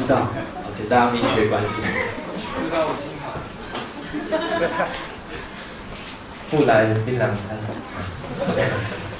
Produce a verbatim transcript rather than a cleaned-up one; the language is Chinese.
知道， 请大家明确关心。 知道我听好。 不来槟榔摊。